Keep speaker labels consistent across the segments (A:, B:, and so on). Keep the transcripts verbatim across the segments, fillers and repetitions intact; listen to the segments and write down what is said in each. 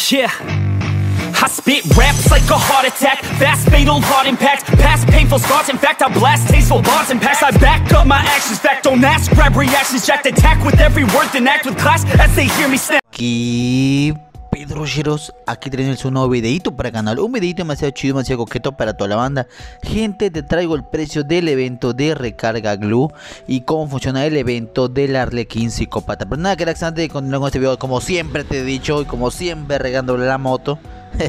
A: Yeah, I spit raps like a heart attack, fast fatal heart impact, past painful scars, in fact I blast tasteful bars and packs. I back up my actions, fact don't ask, grab reactions, jacked attack with every word, then act with class as they hear me snap.
B: ¿Qué Pedro Cheros? Aquí tenemos un nuevo videito para el canal, un videito demasiado chido, demasiado coqueto para toda la banda. Gente, te traigo el precio del evento de recarga Glue y cómo funciona el evento del Arlequín Psicópata. Pero nada, que antes de continuar con este video, como siempre te he dicho y como siempre regándole la moto,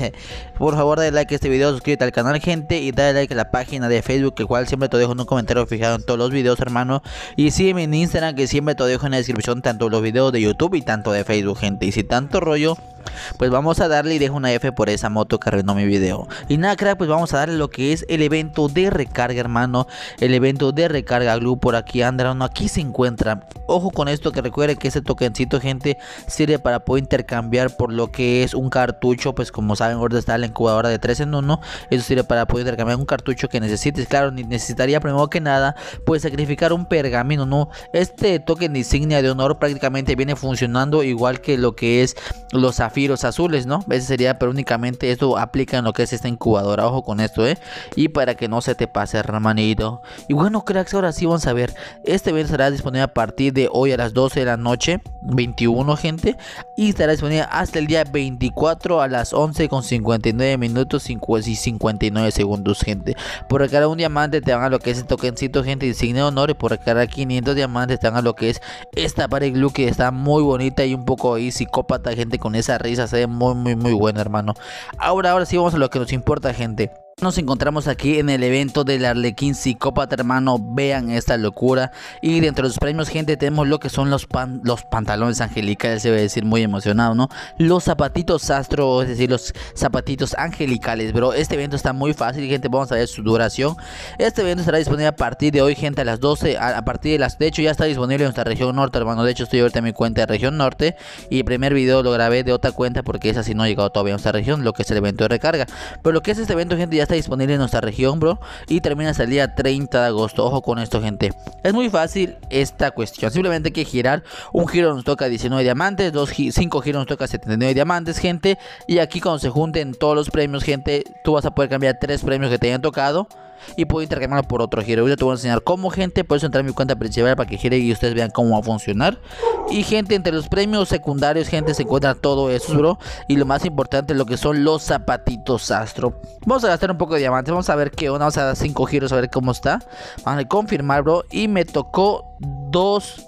B: por favor dale like a este video, suscríbete al canal, gente, y dale like a la página de Facebook, el cual siempre te dejo en un comentario fijado en todos los videos, hermano. Y sígueme en Instagram, que siempre te dejo en la descripción tanto los videos de YouTube y tanto de Facebook, gente. Y si tanto rollo, pues vamos a darle y dejo una F por esa moto que arruinó mi video. Y nada, crack, pues vamos a darle lo que es el evento de recarga, hermano. El evento de recarga Glue, por aquí anda, hermano, aquí se encuentra. Ojo con esto, que recuerde que ese tokencito, gente, sirve para poder intercambiar por lo que es un cartucho. Pues como saben, ahorita está la incubadora de tres en uno. Eso sirve para poder intercambiar un cartucho que necesites. Claro, necesitaría primero que nada pues sacrificar un pergamino, ¿no? Este token de insignia de honor prácticamente viene funcionando igual que lo que es los zafiros azules, ¿no? Ese sería, pero únicamente esto aplica en lo que es esta incubadora. Ojo con esto, ¿eh? Y para que no se te pase, hermanito. Y bueno, cracks, ahora sí vamos a ver. Este evento estará disponible a partir de hoy a las doce de la noche, veintiuno, gente. Y estará disponible hasta el día veinticuatro a las once con cincuenta y nueve minutos y cincuenta y nueve segundos, gente. Por recargar un diamante te van a lo que es el tokencito, gente, insignia de honor. Y por recargar quinientos diamantes te van a lo que es esta pared Glue, que está muy bonita y un poco ahí psicópata, gente, con esa risa. Se ve muy muy muy buena, hermano. Ahora, ahora sí vamos a lo que nos importa, gente. Nos encontramos aquí en el evento del Arlequín Psicópata, hermano. Vean esta locura. Y dentro de los premios, gente, tenemos lo que son los, pan, los pantalones angelicales. Se va a decir muy emocionado, ¿no? Los zapatitos astro, es decir, los zapatitos angelicales, bro. Este evento está muy fácil, gente. Vamos a ver su duración. Este evento estará disponible a partir de hoy, gente, a las doce. A, a partir de las... De hecho, ya está disponible en nuestra región norte, hermano. De hecho, estoy ahorita en mi cuenta de región norte. Y el primer video lo grabé de otra cuenta, porque esa sí no ha llegado todavía a nuestra región, lo que es el evento de recarga. Pero lo que es este evento, gente, ya está disponible en nuestra región, bro, y termina hasta el día treinta de agosto. Ojo con esto, gente. Es muy fácil esta cuestión. Simplemente hay que girar. Un giro nos toca diecinueve diamantes, dos, cinco giros nos toca setenta y nueve diamantes, gente. Y aquí cuando se junten todos los premios, gente, tú vas a poder cambiar tres premios que te hayan tocado y puedo intercambiarlo por otro giro. Yo te voy a enseñar cómo, gente. Por eso entrar en mi cuenta principal para que gire y ustedes vean cómo va a funcionar. Y, gente, entre los premios secundarios, gente, se encuentra todo eso, bro. Y lo más importante, lo que son los zapatitos astro. Vamos a gastar un poco de diamantes. Vamos a ver qué onda. Vamos a dar cinco giros a ver cómo está. Vamos a confirmar, bro. Y me tocó dos.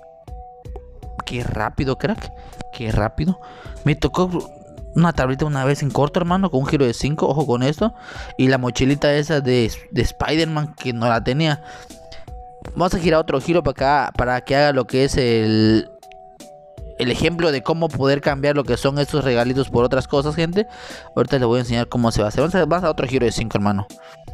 B: Qué rápido, crack. Qué rápido. Me tocó una tablita una vez en corto, hermano, con un giro de cinco. Ojo con esto. Y la mochilita esa de, de Spider-Man, que no la tenía. Vamos a girar otro giro para acá, para que haga lo que es el El ejemplo de cómo poder cambiar lo que son estos regalitos por otras cosas, gente. Ahorita les voy a enseñar cómo se va a hacer. Vamos a, vamos a otro giro de cinco, hermano.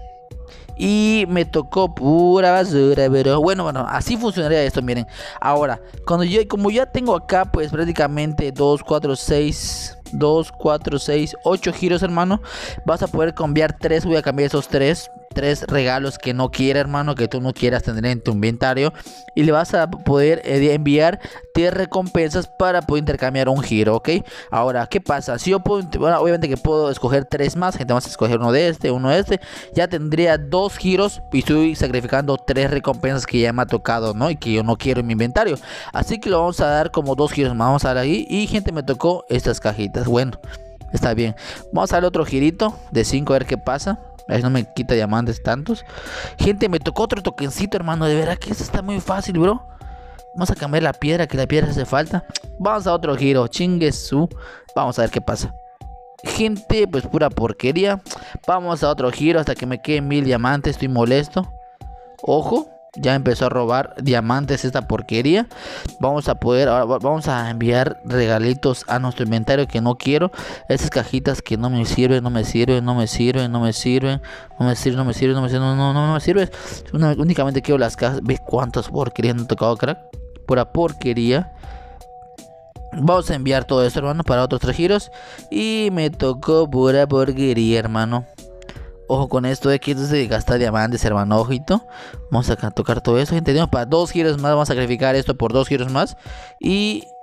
B: Y me tocó pura basura, pero bueno, bueno, así funcionaría esto, miren. Ahora, cuando yo, como ya tengo acá, pues prácticamente dos, cuatro, seis, dos, cuatro, seis, ocho giros, hermano. Vas a poder cambiar tres, voy a cambiar esos tres. Tres regalos que no quiera, hermano, que tú no quieras tener en tu inventario. Y le vas a poder eh, enviar tres recompensas para poder intercambiar un giro, ¿ok? Ahora, ¿qué pasa? Si yo puedo, bueno, obviamente que puedo escoger tres más, gente, vamos a escoger uno de este, uno de este. Ya tendría dos giros y estoy sacrificando tres recompensas que ya me ha tocado, ¿no? Y que yo no quiero en mi inventario. Así que lo vamos a dar como dos giros más, vamos a dar ahí. Y, gente, me tocó estas cajitas, bueno, está bien. Vamos a darle otro girito de cinco a ver qué pasa. A ver si no me quita diamantes tantos. Gente, me tocó otro tokencito, hermano. De verdad que esto está muy fácil, bro. Vamos a cambiar la piedra, que la piedra hace falta. Vamos a otro giro, chinguesu. Vamos a ver qué pasa. Gente, pues pura porquería. Vamos a otro giro hasta que me queden mil diamantes. Estoy molesto. Ojo, ya empezó a robar diamantes esta porquería. Vamos a poder, ahora vamos a enviar regalitos a nuestro inventario que no quiero. Esas cajitas que no me sirven, no me sirven, no me sirven, no me sirven, no me sirven, no me sirven, no me sirven, no, no, no, no me sirve. Una, únicamente quiero las cajas. ¿Ves cuántas porquerías me han tocado, crack? Pura porquería. Vamos a enviar todo esto, hermano, para otros tres giros. Y me tocó pura porquería, hermano. Ojo con esto de que esto se gasta diamantes, hermano, ojito. Vamos a tocar todo eso, gente. Tenemos para dos giros más. Vamos a sacrificar esto por dos giros más. Y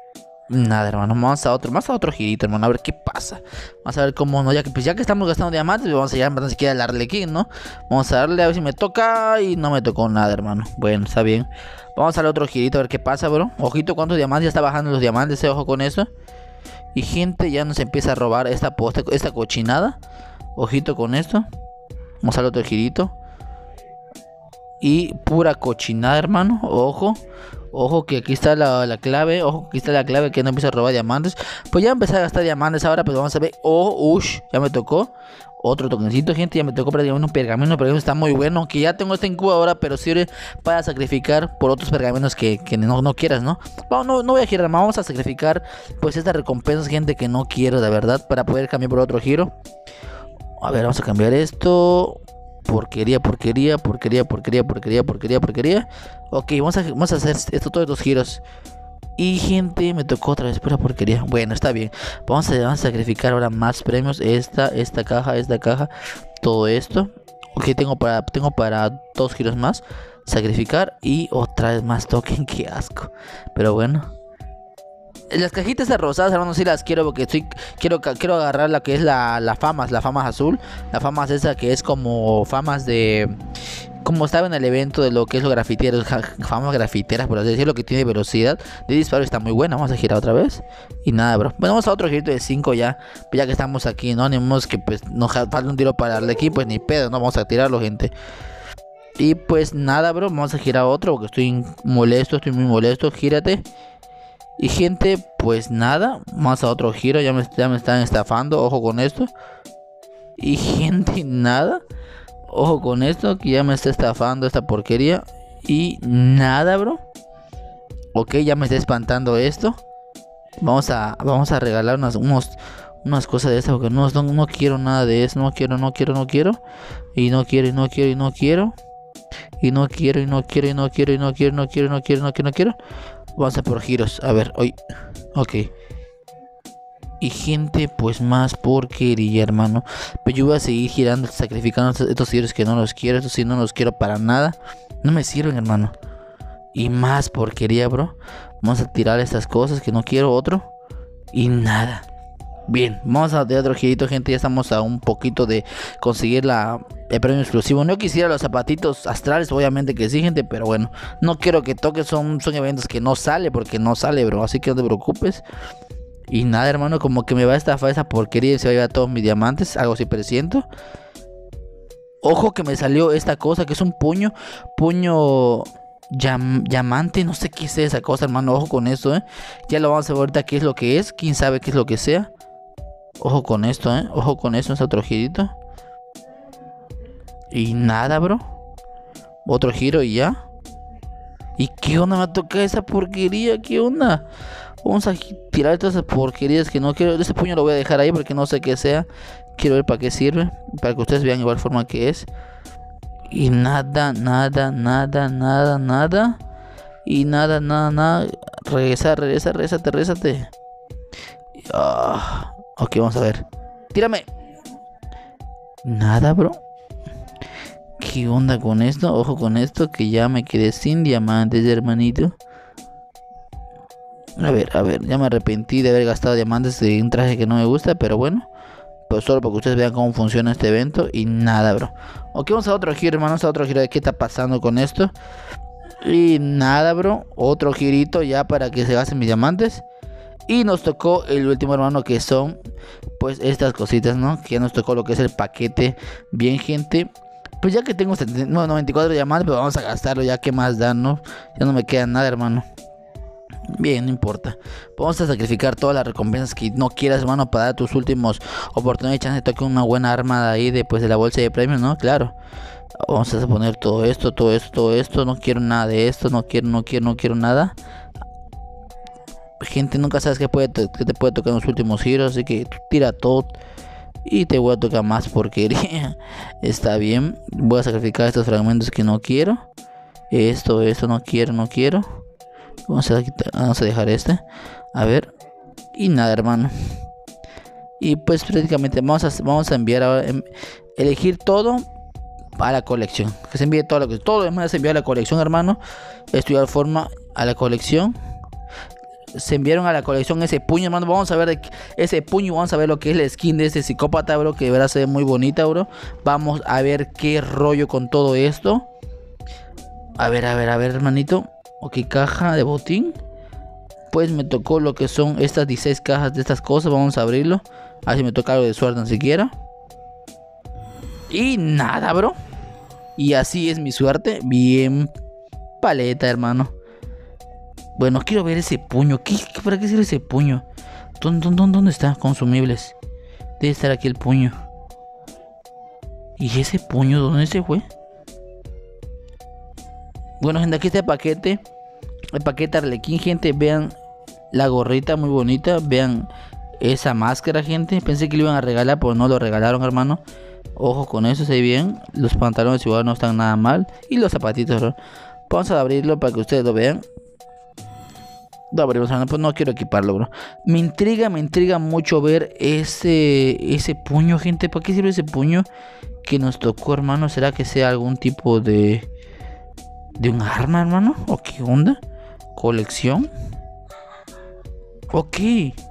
B: Nada, hermano, vamos a otro, más a otro girito, hermano, a ver qué pasa. Vamos a ver cómo no, ya que pues ya que estamos gastando diamantes, pues vamos a llegar ni siquiera al Arlequín, ¿no? Vamos a darle a ver si me toca y no me tocó nada, hermano. Bueno, está bien. Vamos al otro girito a ver qué pasa, bro. Ojito cuántos diamantes, ya está bajando los diamantes, eh, ojo con eso. Y gente ya nos empieza a robar esta posta, esta cochinada. Ojito con esto. Vamos al otro girito. Y pura cochinada, hermano. Ojo. Ojo que aquí está la, la clave. Ojo que aquí está la clave que no empieza a robar diamantes. Pues ya empecé a gastar diamantes ahora. Pues vamos a ver. Oh, ush. Ya me tocó. Otro tokencito, gente. Ya me tocó prácticamente un pergamino. Pero está muy bueno. Que ya tengo este incubadora. Pero sirve para sacrificar por otros pergaminos que, que no, no quieras, ¿no? No, no, no voy a girar más. Vamos a sacrificar pues estas recompensas, gente, que no quiero, de verdad. Para poder cambiar por otro giro. A ver, vamos a cambiar esto. Porquería, porquería, porquería, porquería, porquería, porquería, porquería. Ok, vamos a, vamos a hacer esto, todos los giros. Y gente, me tocó otra vez pura porquería. Bueno, está bien. Vamos a, vamos a sacrificar ahora más premios. Esta, esta caja, esta caja. Todo esto. Ok, tengo para, tengo para dos giros más. Sacrificar y otra vez más token. Qué asco. Pero bueno. Las cajitas de rosadas, hermano, sí las quiero porque estoy, quiero, quiero agarrar la que es la, la famas, la famas azul. La famas esa que es como famas de... Como estaba en el evento de lo que es los grafiteros, famas grafiteras, por así decirlo, que tiene velocidad de disparo, está muy buena. Vamos a girar otra vez. Y nada, bro. Bueno, vamos a otro girito de cinco ya. Ya que estamos aquí, ¿no? Ni modo que pues nos falta un tiro para darle aquí, pues ni pedo, no vamos a tirarlo, gente. Y pues nada, bro, vamos a girar otro porque estoy molesto, estoy muy molesto. Gírate. Y gente, pues nada, más a otro giro, ya me, ya me están estafando, ojo con esto. Y gente, nada, ojo con esto, que ya me está estafando esta porquería. Y nada, bro. Ok, ya me está espantando esto. Vamos a, vamos a regalar unas, unos, unas cosas de estas, porque no, no, no quiero nada de eso, no quiero, no quiero, no quiero. Y no quiero, y no quiero, y no quiero. Y no quiero, y no quiero, y no quiero, y no quiero, no quiero, no quiero, no quiero, no quiero. Vamos a por giros, a ver, hoy. Ok. Y gente, pues más porquería, hermano. Pero yo voy a seguir girando, sacrificando estos, estos giros que no los quiero. Estos sí no los quiero para nada. No me sirven, hermano. Y más porquería, bro. Vamos a tirar estas cosas que no quiero, otro. Y nada. Bien, vamos a de otro girito, gente. Ya estamos a un poquito de conseguir la, el premio exclusivo. No quisiera los zapatitos astrales, obviamente que sí, gente. Pero bueno, no quiero que toque. Son, son eventos que no sale, porque no sale, bro. Así que no te preocupes. Y nada, hermano, como que me va a estafar esa porquería y se va a llevar todos mis diamantes. Algo así presiento. Ojo que me salió esta cosa, que es un puño. Puño... Llam, llamante, no sé qué es esa cosa, hermano. Ojo con esto, eh. Ya lo vamos a ver ahorita qué es lo que es. Quién sabe qué es lo que sea. Ojo con esto, eh. Ojo con esto, es otro girito. Y nada, bro. Otro giro y ya. ¿Y qué onda me toca esa porquería? ¿Qué onda? Vamos a tirar todas esas porquerías que no quiero. Ese puño lo voy a dejar ahí porque no sé qué sea. Quiero ver para qué sirve. Para que ustedes vean igual forma que es. Y nada, nada, nada, nada, nada. Y nada, nada, nada. Regresa, regresa, regrésate, regrésate. Oh, ok, vamos a ver. Tírame. Nada, bro. ¿Qué onda con esto? Ojo con esto, que ya me quedé sin diamantes, hermanito. A ver, a ver, ya me arrepentí de haber gastado diamantes de un traje que no me gusta, pero bueno. Pues solo para que ustedes vean cómo funciona este evento. Y nada, bro. Ok, vamos a otro giro, hermanos. A otro giro de qué está pasando con esto. Y nada, bro. Otro girito ya para que se gasten mis diamantes. Y nos tocó el último, hermano, que son pues estas cositas, ¿no? Que ya nos tocó lo que es el paquete. Bien, gente. Pues ya que tengo noventa y cuatro diamantes, pues vamos a gastarlo ya. ¿Qué más dan, no? Ya no me queda nada, hermano. Bien, no importa. Vamos a sacrificar todas las recompensas que no quieras, hermano, para dar tus últimos oportunidades. Chance de toque una buena arma de ahí después de la bolsa de premios, ¿no? Claro. Vamos a poner todo esto, todo esto, todo esto. No quiero nada de esto. No quiero, no quiero, no quiero nada. Gente, nunca sabes qué, puede qué te puede tocar en los últimos giros. Así que tira todo. Y te voy a tocar más porquería. Está bien. Voy a sacrificar estos fragmentos que no quiero. Esto, esto no quiero, no quiero. Vamos a, vamos a dejar este. A ver. Y nada, hermano. Y pues prácticamente vamos a, vamos a enviar ahora. Em, elegir todo a la colección. Que se envíe todo lo que todo lo demás se envía a la colección, hermano. Estudiar forma a la colección. se enviaron a la colección ese puño, hermano. Vamos a ver de ese puño, vamos a ver lo que es la skin de ese psicópata, bro, que de verdad se ve muy bonita, bro. Vamos a ver qué rollo con todo esto. A ver, a ver, a ver, hermanito. Ok, caja de botín. Pues me tocó lo que son estas dieciséis cajas de estas cosas. Vamos a abrirlo. A ver si me toca algo de suerte ni siquiera. Y nada, bro. Y así es mi suerte. Bien paleta, hermano. Bueno, quiero ver ese puño. ¿Qué, qué, ¿Para qué sirve ese puño? ¿Dónde, dónde, ¿Dónde está? Consumibles. Debe estar aquí el puño. ¿Y ese puño dónde se fue? Bueno, gente, aquí está el paquete. El paquete Arlequín, gente. Vean la gorrita muy bonita. Vean esa máscara, gente. Pensé que lo iban a regalar, pero no lo regalaron, hermano. Ojo con eso, se ve bien. Los pantalones igual no están nada mal. Y los zapatitos, ¿no? Vamos a abrirlo para que ustedes lo vean. Lo abrimos, pues no quiero equiparlo, bro. Me intriga, me intriga mucho ver ese ese puño, gente. ¿Para qué sirve ese puño que nos tocó, hermano? ¿Será que sea algún tipo de de un arma, hermano? ¿O qué onda? ¿Colección? Ok.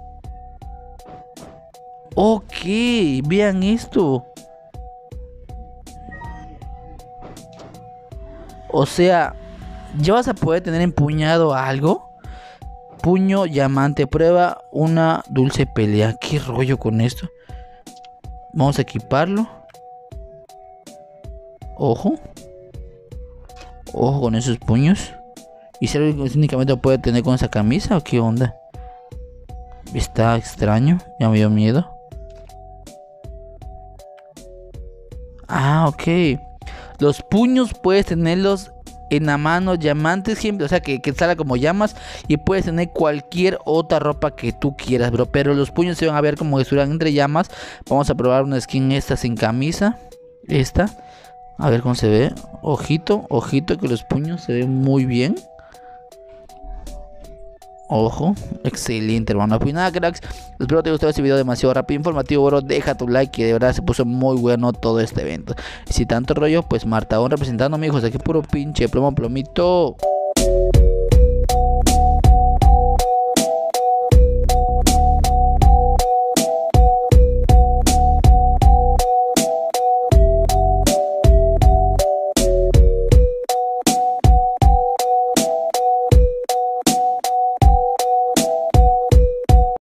B: Ok, vean esto. O sea, ya vas a poder tener empuñado algo. Puño diamante, prueba una dulce pelea. ¿Qué rollo con esto? Vamos a equiparlo. Ojo. Ojo con esos puños. ¿Y si únicamente lo puede tener con esa camisa o qué onda? Está extraño, ya me dio miedo. Ah, ok. Los puños puedes tenerlos en la mano, diamantes, siempre, o sea que, que salga como llamas. Y puedes tener cualquier otra ropa que tú quieras, bro. Pero los puños se van a ver como que estuvieran entre llamas. Vamos a probar una skin esta sin camisa. Esta. A ver cómo se ve. Ojito, ojito que los puños se ven muy bien. Ojo, excelente, hermano. Pues nada, cracks, espero que te haya gustado este video demasiado rápido, informativo, bro. Deja tu like, que de verdad se puso muy bueno todo este evento. Y si tanto rollo, pues Martaón representando, amigos. Aquí puro pinche plomo, plomito.